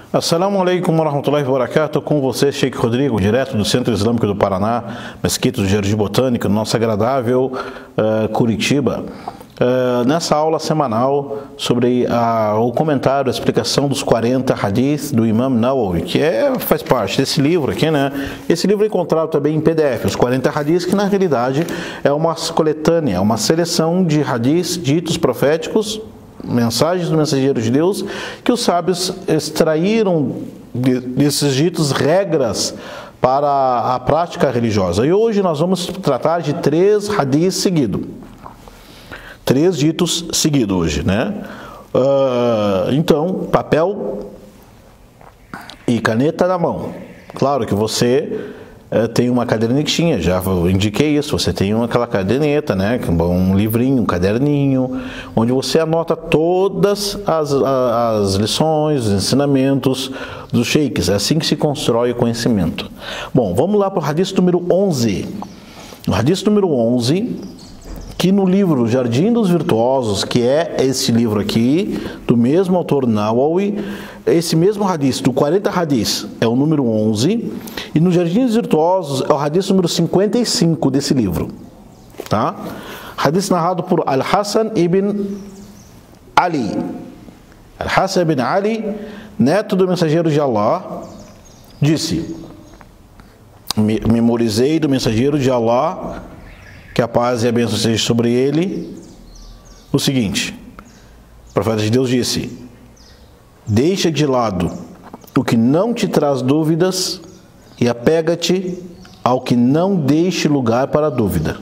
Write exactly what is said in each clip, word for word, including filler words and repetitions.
Assalamu alaikum warahmatullahi wabarakatuh, com você, Sheikh Rodrigo, direto do Centro Islâmico do Paraná, Mesquita do Jardim Botânico, no nosso agradável uh, Curitiba. Uh, nessa aula semanal sobre a, o comentário, a explicação dos quarenta hadiths do Imam Nawawi, que é, faz parte desse livro aqui, né? Esse livro é encontrado também em P D F, os quarenta hadiths, que na realidade é uma coletânea, uma seleção de hadiths ditos proféticos, mensagens do mensageiro de Deus, que os sábios extraíram desses ditos regras para a prática religiosa. E hoje nós vamos tratar de três hadiths seguidos. Três ditos seguidos hoje, né? Uh, então, papel e caneta na mão. Claro que você uh, tem uma cadernetinha, já indiquei isso. Você tem uma, aquela caderneta, né? Um livrinho, um caderninho, onde você anota todas as, as lições, os ensinamentos dos sheikhs. É assim que se constrói o conhecimento. Bom, vamos lá para o hadith número onze. O hadith número onze, que no livro Jardim dos Virtuosos, que é esse livro aqui, do mesmo autor Nawawi, esse mesmo hadith, do quarenta hadith, é o número onze, e no Jardim dos Virtuosos é o hadith número cinquenta e cinco desse livro, tá? Hadith narrado por Al-Hasan ibn Ali. Al-Hasan ibn Ali, neto do mensageiro de Allah, disse: memorizei do mensageiro de Allah, que a paz e a bênção seja sobre ele, o seguinte: o profeta de Deus disse: deixa de lado o que não te traz dúvidas e apega-te ao que não deixe lugar para a dúvida.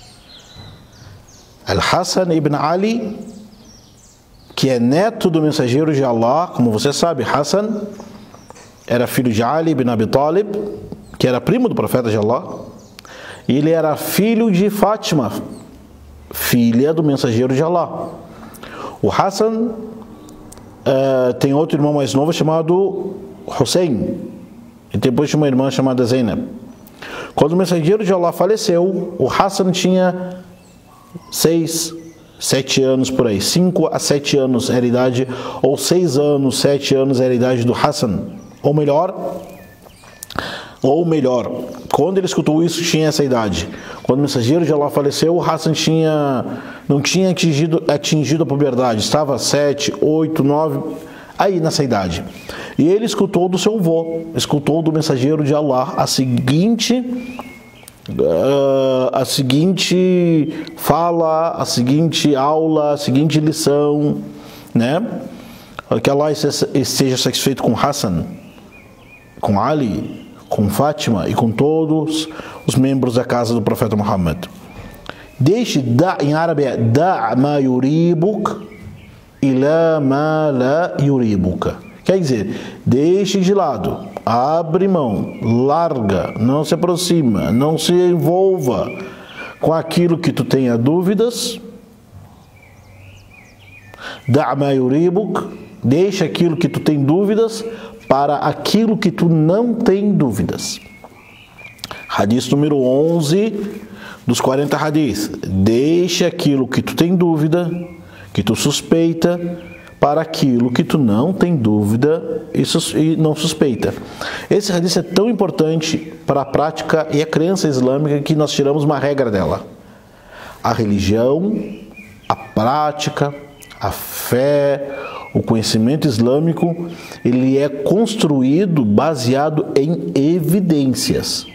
Al-Hasan ibn Ali, que é neto do mensageiro de Allah, como você sabe, Hassan era filho de Ali ibn Abi Talib, que era primo do profeta de Allah. Ele era filho de Fátima, filha do mensageiro de Allah. O Hassan uh, tem outro irmão mais novo chamado Hussein, e depois tinha uma irmã chamada Zainab. Quando o mensageiro de Allah faleceu, o Hassan tinha seis, sete anos por aí. Cinco a sete anos era a idade, ou seis anos, sete anos era a idade do Hassan. Ou melhor, ou melhor, quando ele escutou isso, tinha essa idade. Quando o mensageiro de Allah faleceu, o Hassan tinha, não tinha atingido, atingido a puberdade, estava sete, oito, nove, aí nessa idade. E ele escutou do seu avô, escutou do mensageiro de Allah a seguinte, uh, a seguinte fala, a seguinte aula, a seguinte lição, né? Que Allah esteja satisfeito com Hassan, com Ali, com Fátima e com todos os membros da casa do profeta Muhammad. Deixe, da, em árabe é da' ma yuribuk ila ma la yuribuka. Quer dizer, deixe de lado, abre mão, larga, não se aproxima, não se envolva com aquilo que tu tenha dúvidas. Da' ma yuribuk, deixa aquilo que tu tem dúvidas para aquilo que tu não tem dúvidas. Hadith número onze dos quarenta hadiths. Deixa aquilo que tu tem dúvida, que tu suspeita, para aquilo que tu não tem dúvida e, sus e não suspeita. Esse hadith é tão importante para a prática e a crença islâmica que nós tiramos uma regra dela. A religião, a prática, a fé, o conhecimento islâmico, ele é construído baseado em evidências,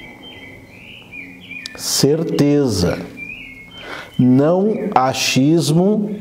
certeza, não achismo,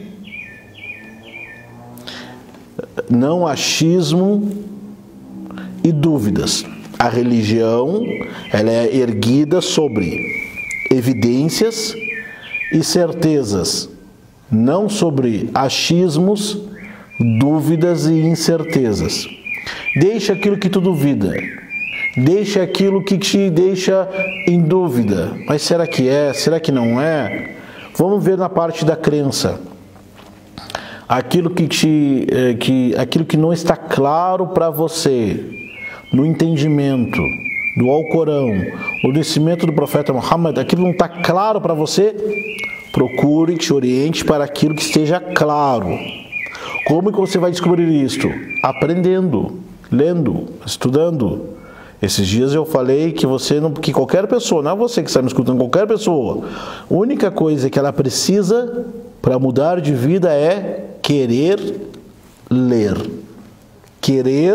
não achismo e dúvidas. A religião, ela é erguida sobre evidências e certezas, não sobre achismos, dúvidas e incertezas. Deixa aquilo que tu duvida, deixa aquilo que te deixa em dúvida. Mas será que é? Será que não é? Vamos ver na parte da crença. Aquilo que, te, que, aquilo que não está claro para você, no entendimento do Alcorão, o conhecimento do profeta Muhammad, aquilo não está claro para você, procure, te oriente para aquilo que esteja claro. Como que você vai descobrir isto? Aprendendo, lendo, estudando. Esses dias eu falei que você não, que qualquer pessoa, não é você que está me escutando, qualquer pessoa, a única coisa que ela precisa para mudar de vida é querer ler. Querer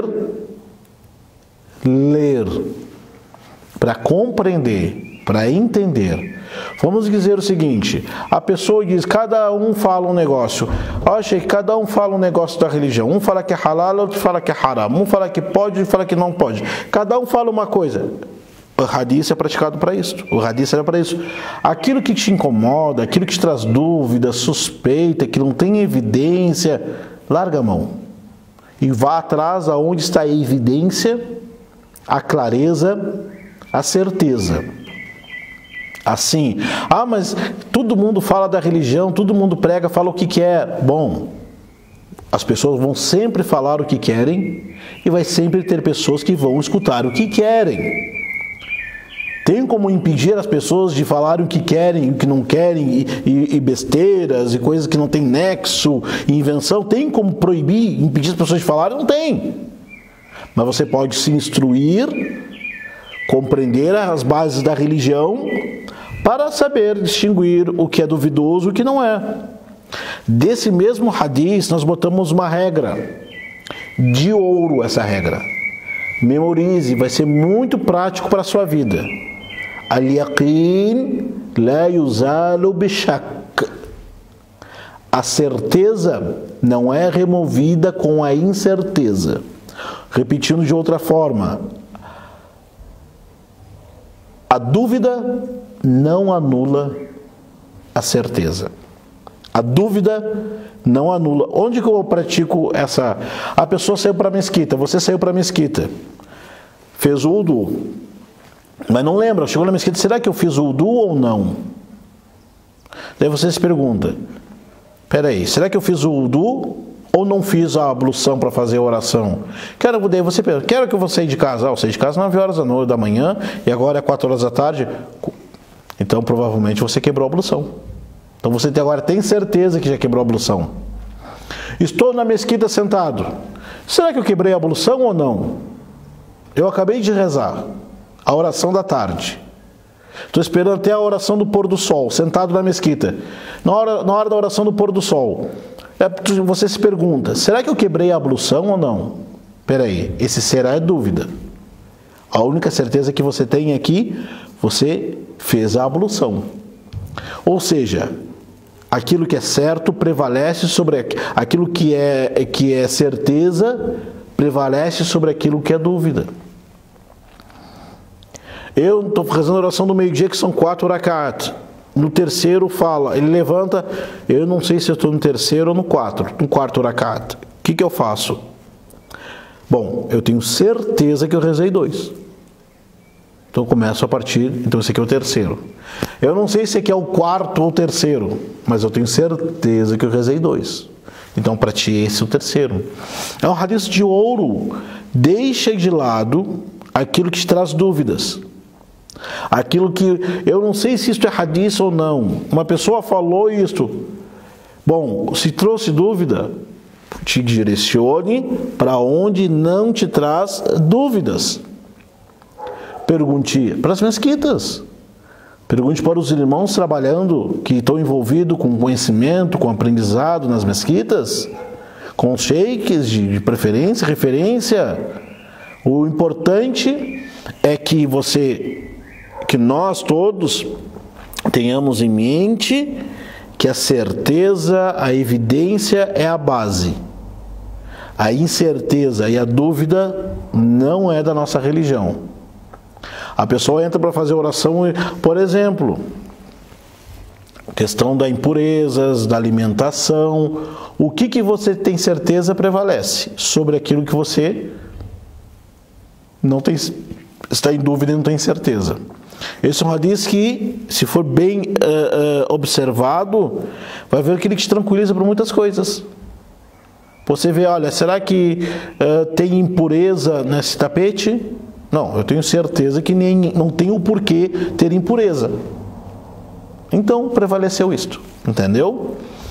ler. Para compreender, para entender. Vamos dizer o seguinte, a pessoa diz, cada um fala um negócio. Acha que cada um fala um negócio da religião. Um fala que é halal, outro fala que é haram. Um fala que pode, outro fala que não pode. Cada um fala uma coisa. O hadith é praticado para isso. O hadith era para isso. Aquilo que te incomoda, aquilo que te traz dúvida, suspeita, que não tem evidência, larga a mão. E vá atrás aonde está a evidência, a clareza, a certeza. Assim, ah, mas todo mundo fala da religião, todo mundo prega, fala o que quer. Bom, as pessoas vão sempre falar o que querem e vai sempre ter pessoas que vão escutar o que querem. Tem como impedir as pessoas de falarem o que querem, o que não querem, e, e, e besteiras, e coisas que não tem nexo, e invenção? Tem como proibir, impedir as pessoas de falarem? Não tem. Mas você pode se instruir, compreender as bases da religião, para saber distinguir o que é duvidoso e o que não é. Desse mesmo hadith, nós botamos uma regra, de ouro essa regra. Memorize, vai ser muito prático para a sua vida. Al-yaqin la yuzalu bishak. A certeza não é removida com a incerteza. Repetindo de outra forma, a dúvida não anula a certeza. A dúvida não anula. Onde que eu pratico essa? A pessoa saiu para a mesquita, você saiu para a mesquita, fez o wudu, mas não lembra, chegou na mesquita, será que eu fiz o wudu ou não? Daí você se pergunta, peraí, será que eu fiz o wudu ou não fiz a ablução para fazer a oração? Quero, daí você pensa, quero que eu vou sair de casa. Ah, eu saí de casa nove horas da noite da manhã e agora é quatro horas da tarde. Então provavelmente você quebrou a ablução. Então você agora tem certeza que já quebrou a ablução. Estou na mesquita sentado. Será que eu quebrei a ablução ou não? Eu acabei de rezar a oração da tarde. Estou esperando até a oração do pôr do sol, sentado na mesquita. Na hora, na hora da oração do pôr do sol, você se pergunta, será que eu quebrei a ablução ou não? Espera aí, esse será é dúvida. A única certeza que você tem aqui, você fez a ablução. Ou seja, aquilo que é certo prevalece sobre aquilo que é, que é certeza, prevalece sobre aquilo que é dúvida. Eu estou fazendo a oração do meio-dia, que são quatro rakat. No terceiro fala, ele levanta, eu não sei se eu estou no terceiro ou no quatro, no quarto rakat. O que, que eu faço? Bom, eu tenho certeza que eu rezei dois. Então eu começo a partir, então esse aqui é o terceiro. Eu não sei se aqui é o quarto ou o terceiro, mas eu tenho certeza que eu rezei dois. Então para ti esse é o terceiro. É um hadith de ouro. Deixa de lado aquilo que te traz dúvidas. Aquilo que, eu não sei se isto é hadith ou não. Uma pessoa falou isto. Bom, se trouxe dúvida, te direcione para onde não te traz dúvidas. Pergunte para as mesquitas. Pergunte para os irmãos trabalhando, que estão envolvidos com conhecimento, com aprendizado nas mesquitas, com os sheiks de preferência, referência. O importante é que você, que nós todos tenhamos em mente que a certeza, a evidência é a base. A incerteza e a dúvida não é da nossa religião. A pessoa entra para fazer oração, por exemplo, questão da impurezas, da alimentação. O que, que você tem certeza prevalece sobre aquilo que você não tem, está em dúvida e não tem certeza. Esse é um hadith que, se for bem uh, uh, observado, vai ver que ele te tranquiliza por muitas coisas. Você vê, olha, será que uh, tem impureza nesse tapete? Não, eu tenho certeza que nem, não tem o porquê ter impureza. Então, prevaleceu isto, entendeu?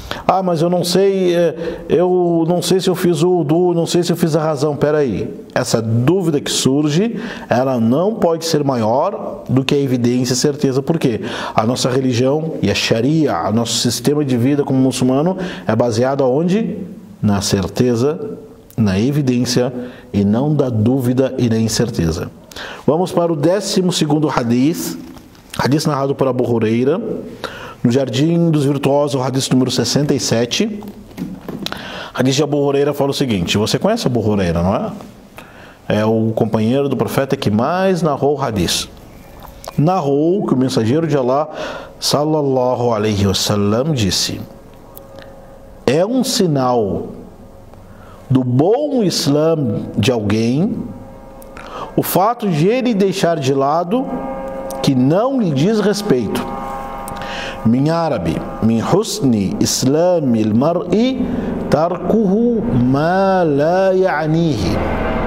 Ah, mas eu não sei, eu não sei se eu fiz o wudu, não sei se eu fiz a razão. Peraí, essa dúvida que surge, ela não pode ser maior do que a evidência e certeza. Por quê? A nossa religião e a Sharia, o nosso sistema de vida como muçulmano é baseado aonde? Na certeza, na evidência e não da dúvida e da incerteza. Vamos para o décimo segundo hadith, hadith narrado por Abu Huraira, no Jardim dos Virtuosos, o hadith número sessenta e sete. Hadith de Abu Huraira fala o seguinte: você conhece Abu Huraira, não é? É o companheiro do profeta que mais narrou o hadith. Narrou que o mensageiro de Allah, sallallahu alaihi wasallam, disse: é um sinal do bom Islã de alguém o fato de ele deixar de lado que não lhe diz respeito. Min árabe, min husni islami al-mar'i tarkuhu ma la ya'nihi.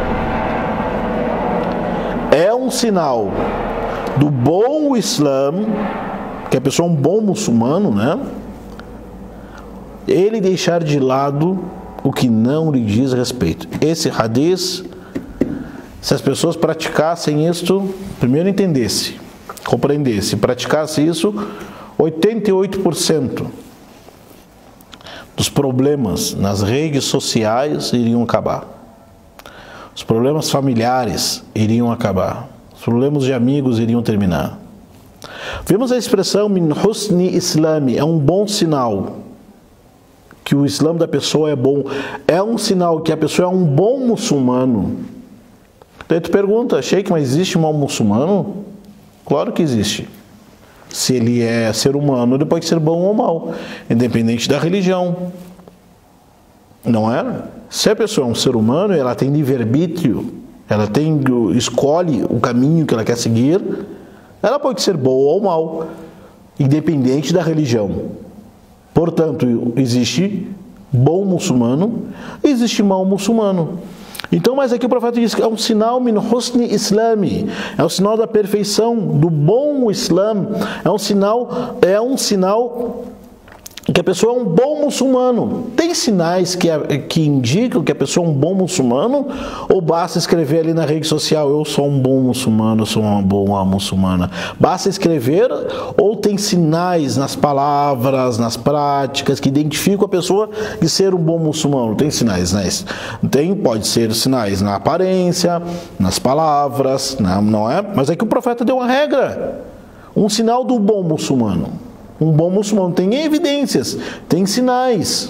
É um sinal do bom Islã, que a pessoa é um bom muçulmano, né? Ele deixar de lado o que não lhe diz respeito. Esse hadith, se as pessoas praticassem isto, primeiro entendesse, compreendesse, praticasse isso, oitenta e oito por cento dos problemas nas redes sociais iriam acabar. Os problemas familiares iriam acabar. Os problemas de amigos iriam terminar. Vemos a expressão min husni islami, é um bom sinal que o Islã da pessoa é bom. É um sinal que a pessoa é um bom muçulmano. Daí tu pergunta, Sheikh, mas existe um mal muçulmano? Claro que existe. Se ele é ser humano, ele pode ser bom ou mal, independente da religião. Não é? Se a pessoa é um ser humano, ela tem livre-arbítrio, ela tem, escolhe o caminho que ela quer seguir, ela pode ser boa ou mal, independente da religião. Portanto, existe bom muçulmano e existe mau muçulmano. Então, mas aqui o profeta diz que é um sinal min husni islami, é um sinal da perfeição, do bom Islã, é um sinal, é um sinal que a pessoa é um bom muçulmano. Tem sinais que, que indicam que a pessoa é um bom muçulmano, ou basta escrever ali na rede social, eu sou um bom muçulmano, eu sou uma boa muçulmana? Basta escrever, ou tem sinais nas palavras, nas práticas, que identificam a pessoa de ser um bom muçulmano? Tem sinais, né? Tem, pode ser sinais na aparência, nas palavras, não, não é? Mas é que o profeta deu uma regra, um sinal do bom muçulmano. Um bom muçulmano tem evidências, tem sinais.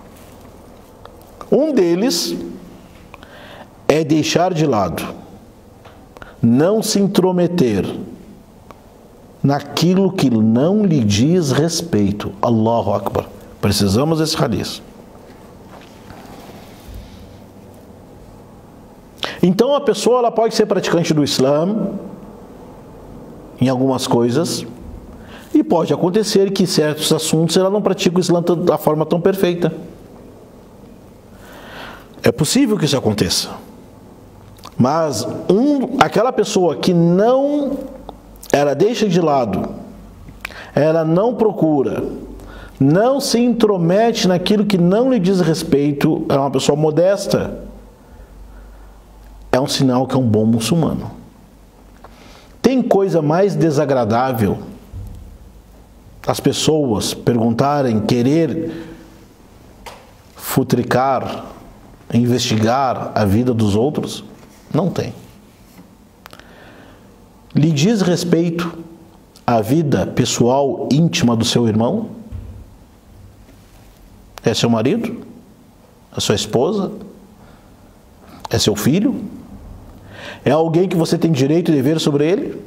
Um deles é deixar de lado, não se intrometer naquilo que não lhe diz respeito. Allahu Akbar. Precisamos desse hadith. Então a pessoa ela pode ser praticante do Islã em algumas coisas, e pode acontecer que em certos assuntos ela não pratica o Islã da forma tão perfeita. É possível que isso aconteça. Mas um, aquela pessoa que não, ela deixa de lado, ela não procura, não se intromete naquilo que não lhe diz respeito, é uma pessoa modesta, é um sinal que é um bom muçulmano. Tem coisa mais desagradável as pessoas perguntarem, querer futricar, investigar a vida dos outros? Não tem. Lhe diz respeito à vida pessoal íntima do seu irmão? É seu marido? É sua esposa? É seu filho? É alguém que você tem direito e dever sobre ele?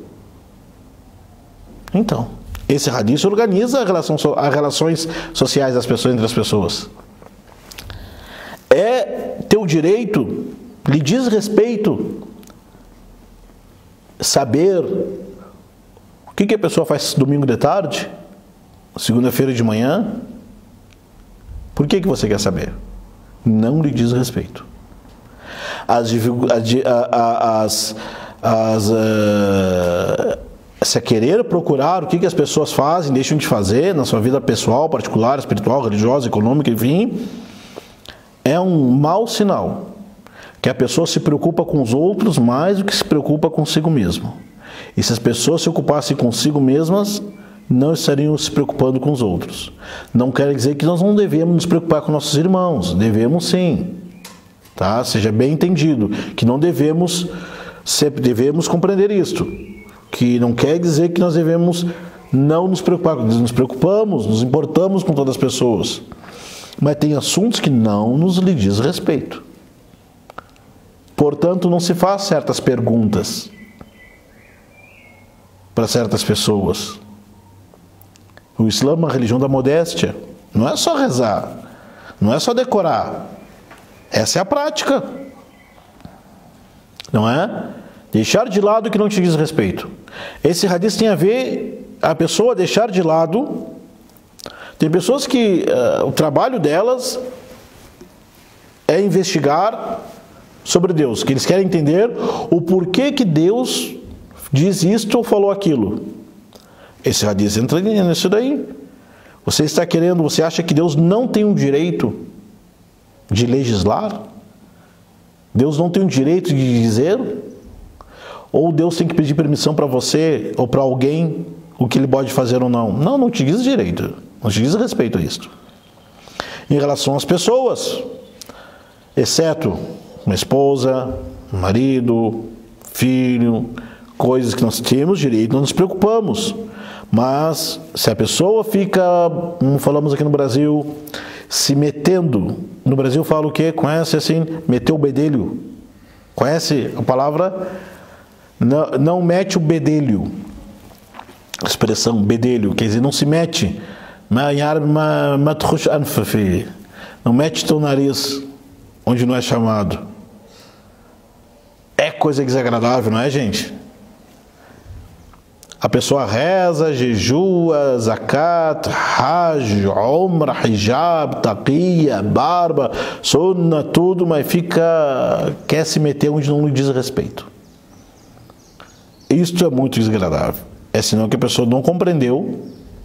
Então, esse hadith organiza a relação, as relações sociais das pessoas entre as pessoas. É teu direito, lhe diz respeito, saber o que, que a pessoa faz domingo de tarde, segunda-feira de manhã. Por que, que você quer saber? Não lhe diz respeito. As, as, as, as uh, Esse é querer procurar o que, que as pessoas fazem, deixam de fazer na sua vida pessoal, particular, espiritual, religiosa, econômica, enfim, é um mau sinal. Que a pessoa se preocupa com os outros mais do que se preocupa consigo mesmo. E se as pessoas se ocupassem consigo mesmas, não estariam se preocupando com os outros. Não quer dizer que nós não devemos nos preocupar com nossos irmãos. Devemos sim. Tá? Seja bem entendido. Que não devemos, sempre devemos compreender isto. Que não quer dizer que nós devemos não nos preocupar. Nós nos preocupamos, nos importamos com todas as pessoas. Mas tem assuntos que não nos lhe diz respeito. Portanto, não se faz certas perguntas para certas pessoas. O Islã é uma religião da modéstia. Não é só rezar, não é só decorar. Essa é a prática. Não é? Deixar de lado o que não te diz respeito. Esse hadith tem a ver a pessoa deixar de lado. Tem pessoas que uh, o trabalho delas é investigar sobre Deus, que eles querem entender o porquê que Deus diz isto ou falou aquilo. Esse hadith entra nisso daí. Você está querendo, você acha que Deus não tem o direito de legislar? Deus não tem o direito de dizer? Ou Deus tem que pedir permissão para você ou para alguém o que ele pode fazer ou não? Não, não te diz direito. Não te diz respeito a isso. Em relação às pessoas, exceto uma esposa, um marido, filho, coisas que nós temos direito, não nos preocupamos. Mas se a pessoa fica, como falamos aqui no Brasil, se metendo, no Brasil fala o quê? Conhece assim, meter o bedelho. Conhece a palavra? Não, não mete o bedelho. A expressão bedelho, quer dizer, não se mete. Não mete teu nariz onde não é chamado. É coisa desagradável, não é, gente? A pessoa reza, jejua, zakat, hajj, umrah, hijab, taqiyya, barba, sunna, tudo, mas fica, quer se meter onde não lhe diz respeito. Isto é muito desagradável. É sinal que a pessoa não compreendeu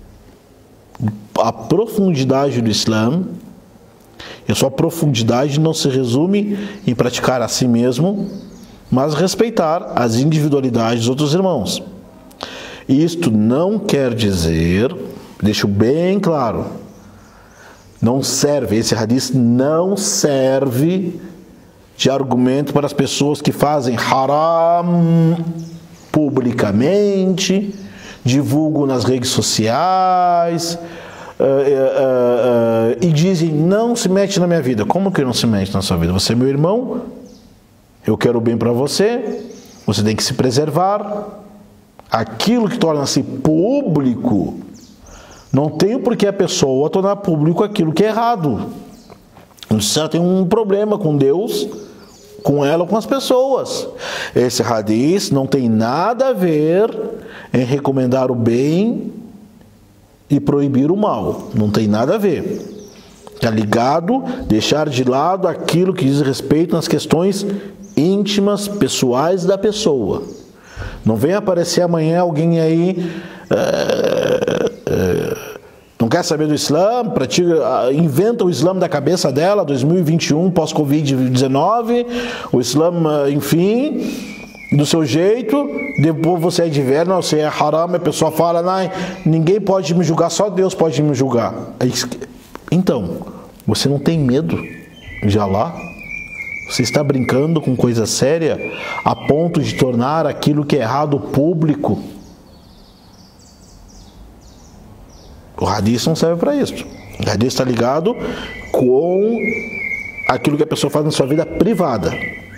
a profundidade do Islã. E a sua profundidade não se resume em praticar a si mesmo, mas respeitar as individualidades dos outros irmãos. Isto não quer dizer, deixo bem claro, não serve, esse hadith não serve de argumento para as pessoas que fazem haram publicamente, divulgam nas redes sociais uh, uh, uh, uh, e dizem, não se mete na minha vida. Como que não se mete na sua vida? Você é meu irmão, eu quero o bem para você, você tem que se preservar. Aquilo que torna-se público, não tem por que a pessoa tornar público aquilo que é errado. Se ela tem um problema com Deus, com ela ou com as pessoas. Esse hadith não tem nada a ver em recomendar o bem e proibir o mal. Não tem nada a ver. Está ligado, deixar de lado aquilo que diz respeito nas questões íntimas, pessoais da pessoa. Não vem aparecer amanhã alguém aí, é, é, não quer saber do Islã, pratica, inventa o Islã da cabeça dela, dois mil e vinte e um, pós-Covid dezenove, o Islã, enfim, do seu jeito, depois você é de ver, não, você é haram, a pessoa fala, não, ninguém pode me julgar, só Deus pode me julgar. Então, você não tem medo de Allah? Você está brincando com coisa séria a ponto de tornar aquilo que é errado público? O hadith não serve para isso. O hadith está ligado com aquilo que a pessoa faz na sua vida privada.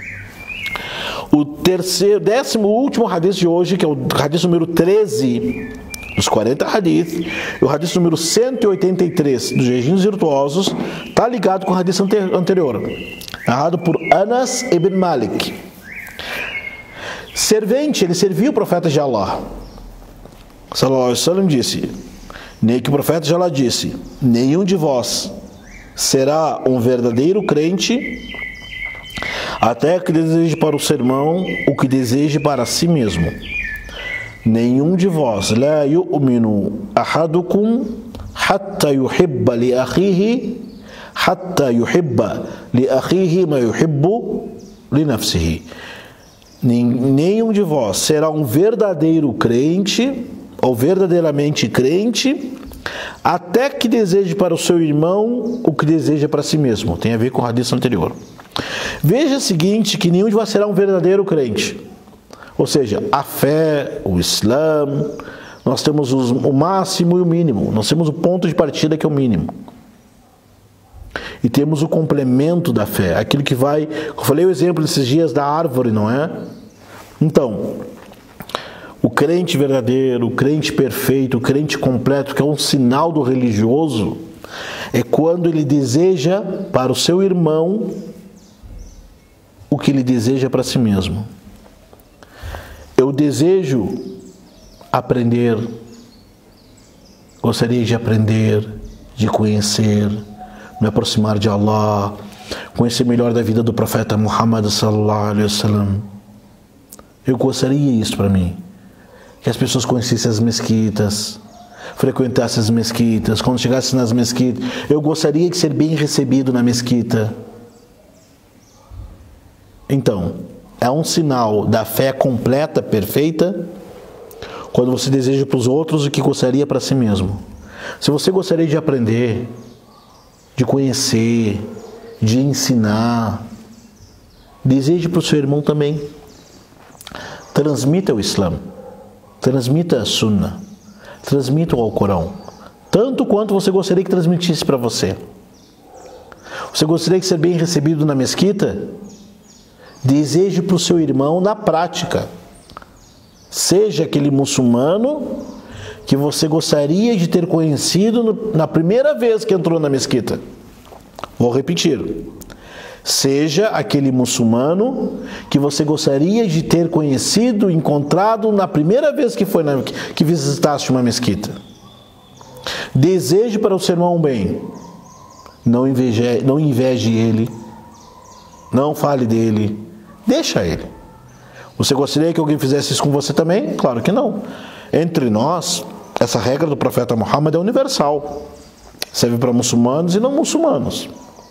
O terceiro, décimo último hadith de hoje, que é o hadith número treze dos quarenta hadith, e o hadith número cento e oitenta e três dos jejuns virtuosos, está ligado com o hadith anterior, narrado por Anas ibn Malik. Servente, ele serviu o profeta de Allah. Sallallahu alaihi wasallam disse, nem que o profeta de Allah disse, nenhum de vós será um verdadeiro crente até que deseje para o seu irmão o que deseje para si mesmo. nenhum de vós, la yu'minu ahadukum hatta yuhibba li akhihi hatta yuhibba li akhihi ma yuhibbu li nafsihi. Nenhum de vós será um verdadeiro crente ou verdadeiramente crente até que deseje para o seu irmão o que deseja para si mesmo. Tem a ver com o hadith anterior. Veja o seguinte, que nenhum de vós será um verdadeiro crente. Ou seja, a fé, o Islã, nós temos os, o máximo e o mínimo. Nós temos o ponto de partida que é o mínimo. E temos o complemento da fé, aquilo que vai... Eu falei o exemplo esses dias da árvore, não é? Então, o crente verdadeiro, o crente perfeito, o crente completo, que é um sinal do religioso, é quando ele deseja para o seu irmão o que ele deseja para si mesmo. Eu desejo aprender, gostaria de aprender, de conhecer, me aproximar de Allah, conhecer melhor da vida do profeta Muhammad sallallahu alaihi wasallam. Eu gostaria isso para mim, que as pessoas conhecessem as mesquitas, frequentassem as mesquitas, quando chegassem nas mesquitas, eu gostaria de ser bem recebido na mesquita. Então, é um sinal da fé completa, perfeita, quando você deseja para os outros o que gostaria para si mesmo. Se você gostaria de aprender, de conhecer, de ensinar, deseje para o seu irmão também. Transmita o Islã, transmita a Sunnah, transmita o Alcorão, tanto quanto você gostaria que transmitisse para você. Você gostaria de ser bem recebido na mesquita? Deseje para o seu irmão na prática. Seja aquele muçulmano que você gostaria de ter conhecido no, na primeira vez que entrou na mesquita. Vou repetir. Seja aquele muçulmano que você gostaria de ter conhecido, encontrado na primeira vez que foi na, que visitaste uma mesquita. Deseje para o seu irmão bem. Não inveje, não inveje ele. Não fale dele. Deixa ele. Você gostaria que alguém fizesse isso com você também? Claro que não. Entre nós, essa regra do profeta Muhammad é universal. Serve para muçulmanos e não muçulmanos.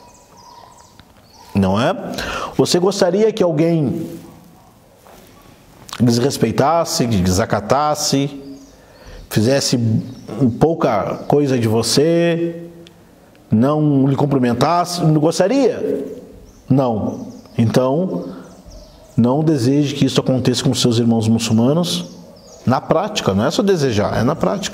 Não é? Você gostaria que alguém desrespeitasse, desacatasse, fizesse pouca coisa de você, não lhe cumprimentasse? Não gostaria? Não. Então, não deseje que isso aconteça com seus irmãos muçulmanos na prática, não é só desejar, é na prática.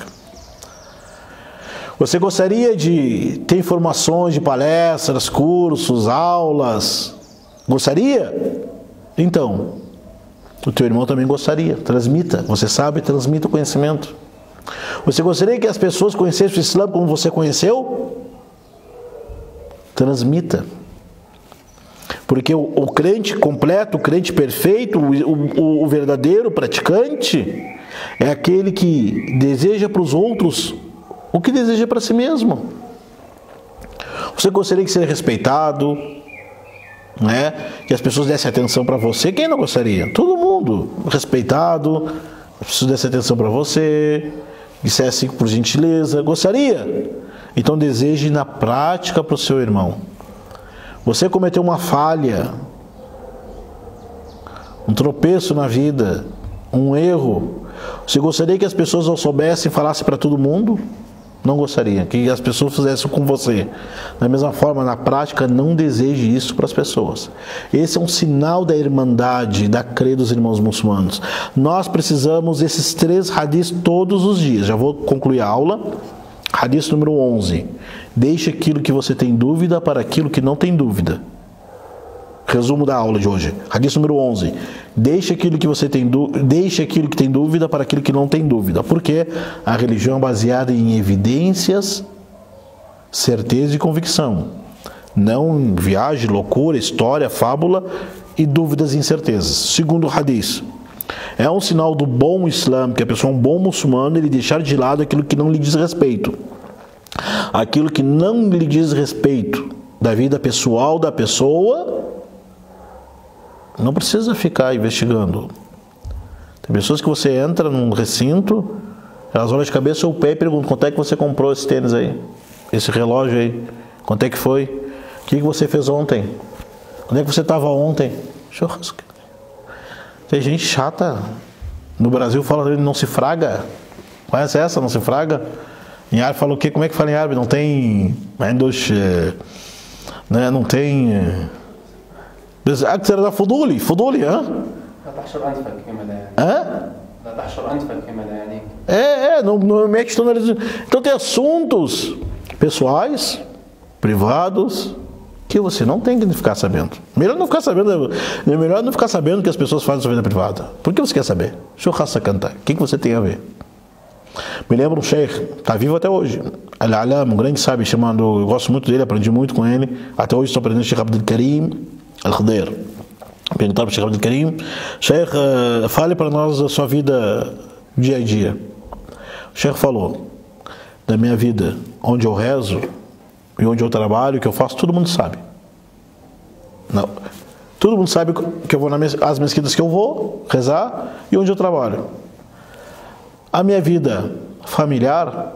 Você gostaria de ter informações de palestras, cursos, aulas? Gostaria? Então, o teu irmão também gostaria. Transmita. Você sabe, transmita o conhecimento. Você gostaria que as pessoas conhecessem o Islã como você conheceu? Transmita. Porque o, o crente completo, o crente perfeito, o, o, o verdadeiro praticante, é aquele que deseja para os outros o que deseja para si mesmo. Você gostaria de ser respeitado, né? Que as pessoas dessem atenção para você? Quem não gostaria? Todo mundo. Respeitado, as pessoas dessem atenção para você, dissessem por gentileza. Gostaria? Então deseje na prática para o seu irmão. Você cometeu uma falha, um tropeço na vida, um erro. Você gostaria que as pessoas não soubessem e falassem para todo mundo? Não gostaria que as pessoas fizessem com você. Da mesma forma, na prática, não deseje isso para as pessoas. Esse é um sinal da irmandade, da crer dos irmãos muçulmanos. Nós precisamos desses três hadiths todos os dias. Já vou concluir a aula. Hadith número onze. Deixe aquilo que você tem dúvida para aquilo que não tem dúvida. Resumo da aula de hoje. Hadith número onze. Deixe aquilo que você tem dúvida, deixe aquilo que tem dúvida para aquilo que não tem dúvida. Porque a religião é baseada em evidências, certeza e convicção. Não em viagem, loucura, história, fábula e dúvidas e incertezas. Segundo hadith. É um sinal do bom Islã, que a pessoa é um bom muçulmano, ele deixar de lado aquilo que não lhe diz respeito. Aquilo que não lhe diz respeito da vida pessoal da pessoa, não precisa ficar investigando. Tem pessoas que você entra num recinto, elas olham de cabeça ou pé e perguntam: quanto é que você comprou esse tênis aí? Esse relógio aí? Quanto é que foi? O que, que você fez ontem? Onde é que você estava ontem? Churrasco. Tem gente chata. No Brasil fala não se fraga. Conhece essa? Não se fraga? Em árabe fala o quê? Como é que fala em árabe? Não tem... Né? Não tem... أكثر ده فضولي فضولي ها؟ لا تحشر أنفك كما لا يعني. Hã? لا تحشر أنفك كما لا يعني. É, é, não, não é questão. Então tem assuntos pessoais, privados, que você não tem que ficar sabendo. Melhor não ficar sabendo, é melhor não ficar sabendo que as pessoas fazem na sua vida privada. Por que você quer saber? Deixa eu raça cantar. O que, que você tem a ver? Me lembro um sheikh, está vivo até hoje, Al-Alam, um grande sábio chamado, eu gosto muito dele, aprendi muito com ele, até hoje estou aprendendo Sheikh Abdul Karim Al-Khadir. Perguntaram para o Sheikh Abdul Karim: Sheikh, uh, fale para nós da sua vida dia a dia. O Sheikh falou: da minha vida, onde eu rezo e onde eu trabalho, o que eu faço, todo mundo sabe. Não. Todo mundo sabe que eu vou nas mesquitas que eu vou rezar e onde eu trabalho. A minha vida familiar,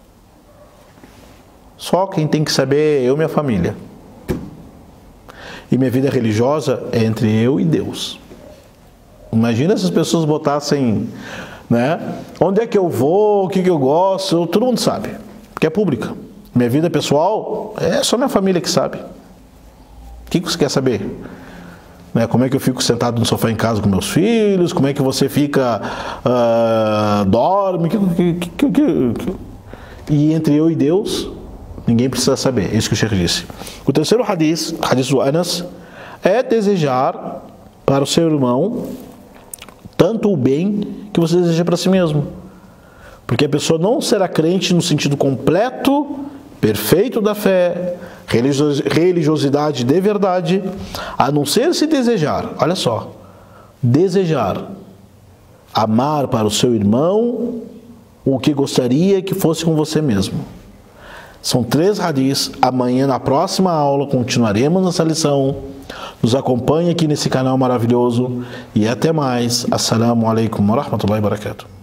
só quem tem que saber é eu e minha família. E minha vida religiosa é entre eu e Deus. Imagina se as pessoas botassem, né? Onde é que eu vou, o que, que eu gosto, todo mundo sabe, porque é pública. Minha vida pessoal é só minha família que sabe. O que, que você quer saber? Né? Como é que eu fico sentado no sofá em casa com meus filhos? Como é que você fica, uh, dorme? Que, que, que, que, e entre eu e Deus, ninguém precisa saber. É isso que o Sheikh disse. O terceiro hadith, hadith do Anas, é desejar para o seu irmão tanto o bem que você deseja para si mesmo. Porque a pessoa não será crente no sentido completo, perfeito da fé, religiosidade de verdade, a não ser se desejar, olha só, desejar amar para o seu irmão o que gostaria que fosse com você mesmo. São três hadiths. Amanhã, na próxima aula, continuaremos nessa lição. Nos acompanhe aqui nesse canal maravilhoso e até mais. Assalamu alaikum wa rahmatullahi wa barakatuh.